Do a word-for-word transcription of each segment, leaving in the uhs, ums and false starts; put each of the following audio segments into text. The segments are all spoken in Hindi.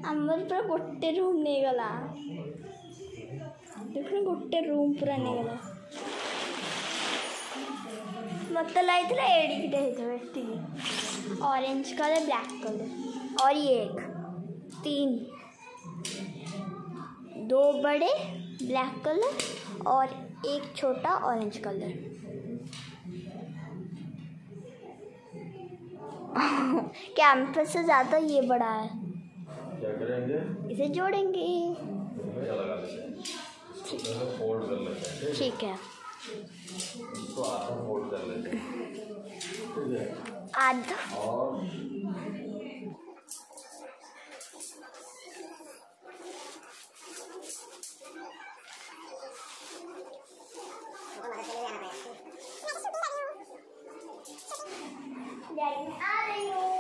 आमर पूरा गोटे रूम नहीं गला देख गोटे रूम पूरा नहीं गला मत लगे एडिक ऑरेंज कलर ब्लैक कलर और ये एक तीन दो बड़े ब्लैक कलर और एक छोटा ऑरेंज कलर कैंपस से ज़्यादा ये बड़ा है। क्या करेंगे? इसे जोड़ेंगे। फोल्ड कर लेते हैं। ठीक है इसको आधा फोल्ड कर लेते हैं। ठीक है आधा और आ रही हूँ।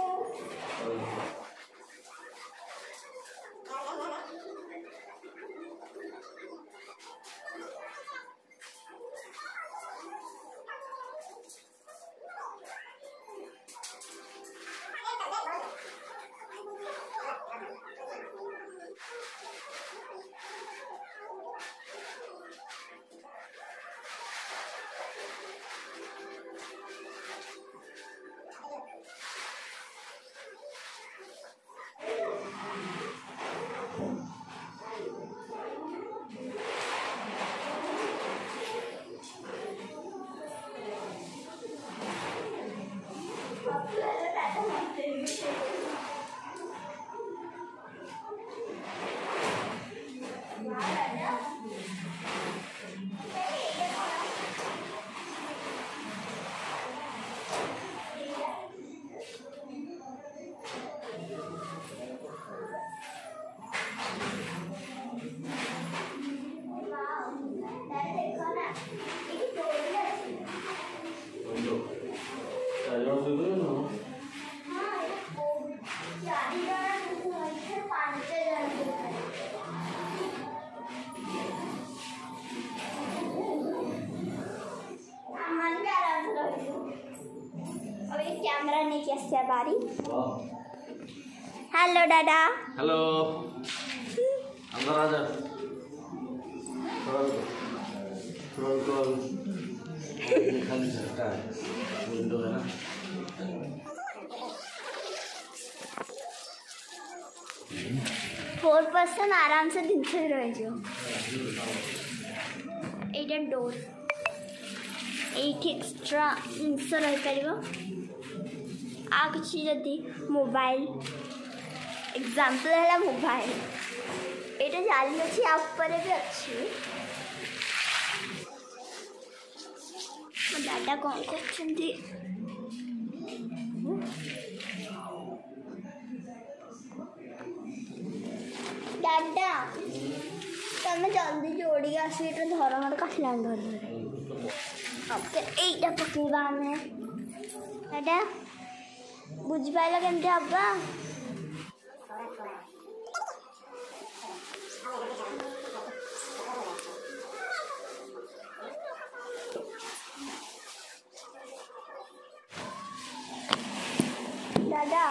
कैमरा नहीं कैसे बारी। हेलो दादा। हेलो अंदर आ जा। थोड़ा थोड़ा खाली सकता है विंडो है ना। फोर पर्सन आराम से दिन से रह जाओ। एटा डोर एट एक्स्ट्रा जिनस रही पार आ किसी जदि मोबाइल एग्जांपल है मोबाइल एटा जाली अच्छी आप पर भी अच्छी दादा कौन करछंती दादा तमें जल्दी जोड़ी आसी एटा धर मत काटलान धर ओके एटा पकेबा में दादा बुझ पाइल केमती हबा दादा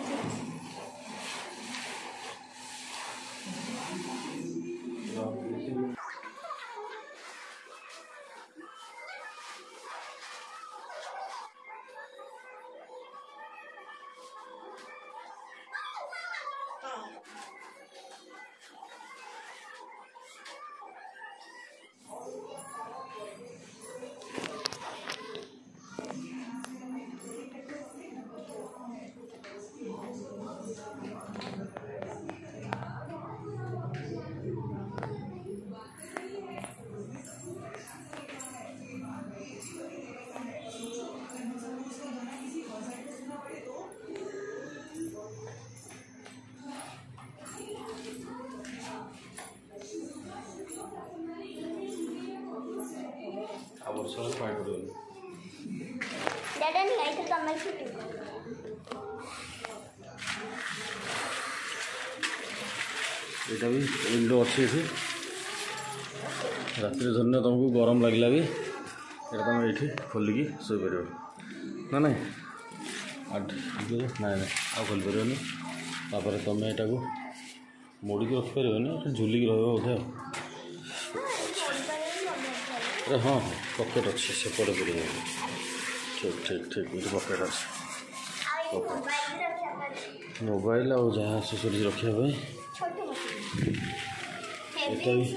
दादा नहीं आई तो तमें छुट्टी एटा भी विंडो अच्छी थी रात धन्य तुमको गरम लगला भी एटा तुम ये खोलिकी शोपर ना ना ना ना आ खोल पारे तुम यहाँ मोड़िकी रखिपर झुलिकी रोधे अरे हाँ हाँ पकेट अच्छे से पड़े पड़े ठीक ठीक ठीक ये पकेट अच्छे मोबाइल आ जहाँ सुसुरी रखापी एटा भी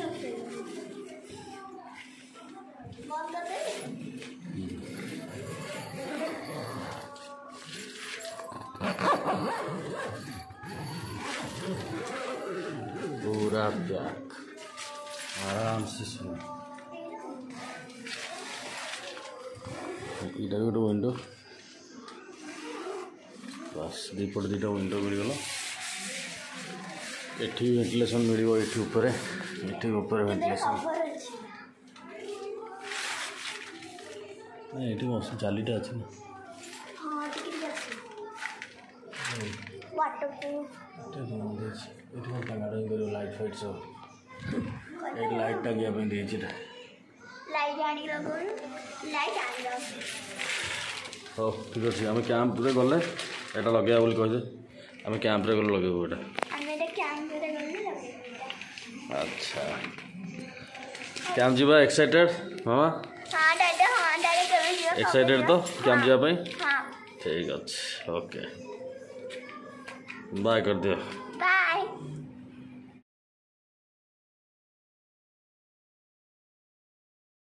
पूरा पैक आराम से सुन इटा भी गोटे विंडो बस दीपट दुटा विंडो मिलगला एठी वेंटिलेशन मिलिबो एठी ऊपर एठी ऊपर वेंटिलेशन नहीं एठी मस्त जालीटा अछि ना हां टिके अछि वाटरप्रूफ एठी बंद अछि एठी को कैमरा करो लाइट फाइट सब एक लाइट टा गया पे देछि ता लाइट आनी लगो लाइट आनी लगो हो ठीक अछि हम कैंप रे गले एटा लगेया बोल कहि दे हम कैंप रे गले लगेबो एटा हम एटा कैंप रे गले लगे अच्छा कैंप जीवा एक्साइटेड मामा हां दादा हां दादा करो जीवा एक्साइटेड तो कैंप जीवा पई हां ठीक अछि ओके बाय कर दियो बाय।